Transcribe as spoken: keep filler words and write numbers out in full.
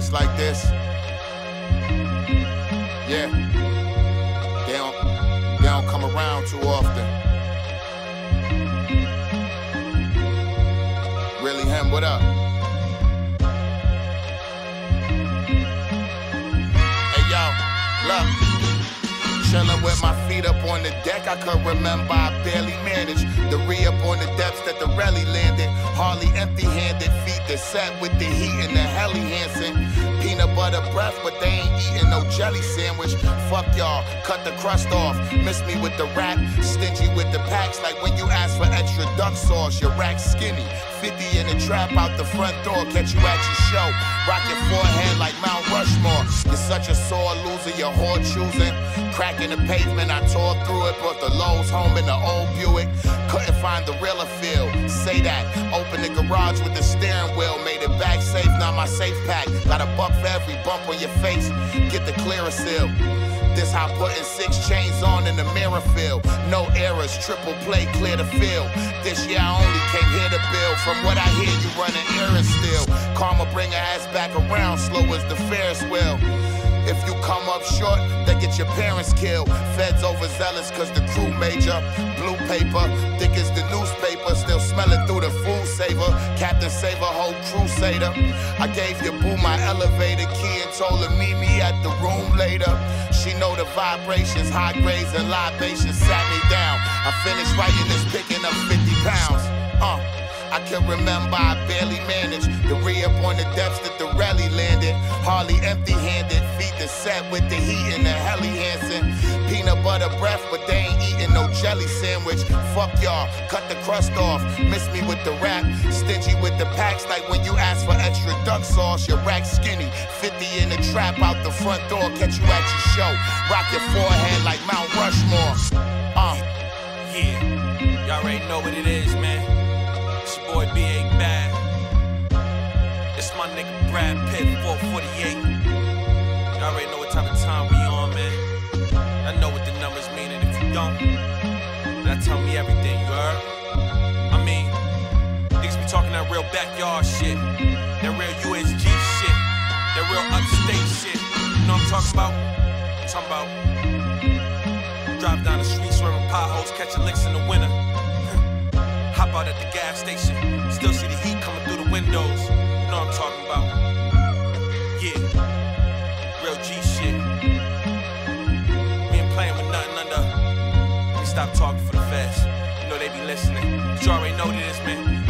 moments like this, yeah, they don't, they don't come around too often. Really him, what up? Hey yo, look. Chillin' with my feet up on the deck, I could remember I barely managed the re-up on the depths that the rally landed. Hardly empty-handed, feet that set with the heat in the heli Hansen. Peanut butter breath, but they ain't eating no jelly sandwich. Fuck y'all, cut the crust off. Miss me with the rap, stingy with the packs. Like when you ask for extra duck sauce, your rack skinny. fifty in the trap out the front door, catch you at your show. Rock your forehead like Mount Rushmore. You're such a sore loser, you're whore choosing. Cracking the pavement, I tore through it. Brought the Lowe's home in the old Buick. Couldn't find the realer feel. Say that. Open the garage with the steering wheel. Made it back safe, now my safe pack. Got a buck for every bump on your face. Get the clearer seal. This how putting six chains on in the mirror feel. No errors, triple play, clear the field. This year I only came here to build. From what I hear, you running errands still. Karma bring her ass back around, slow as the Ferris wheel. If you come up short, they get your parents killed. Feds overzealous cause the crew major. Blue paper, thick as the newspaper. Still smelling through the food saver. Captain Save a whole crusader. I gave your boo my elevator key and told her meet me at the room later. She know the vibrations, high grades and libations sat me down. I finished writing this picking up fifty pounds. Uh. I can remember I barely managed the re-up on the depths that the rally landed. Hardly empty-handed, feet that set with the heat in the heli Hansen. Peanut butter breath, but they ain't eating no jelly sandwich. Fuck y'all, cut the crust off. Miss me with the rap, stingy with the packs. Like when you ask for extra duck sauce, your rack skinny. fifty in the trap out the front door, catch you at your show. Rock your forehead like Mount Rushmore. Uh. Yeah, y'all already know what it is, man. Boy B A Bad. It's my nigga Brad Pitt, four forty-eight. Y'all already know what type of time we on, man. I know what the numbers mean, and if you don't, that tell me everything, you heard? I mean, niggas be talking that real backyard shit, that real U S G shit, that real upstate shit. You know what I'm talking about? I'm talking about drive down the street, swerving potholes, catching licks in the winter. Hop out at the gas station, still see the heat coming through the windows. You know what I'm talking about? Yeah, real G shit. We ain't playing with nothing under. Let me stop talking for the feds. You know they be listening. But you already know this, man.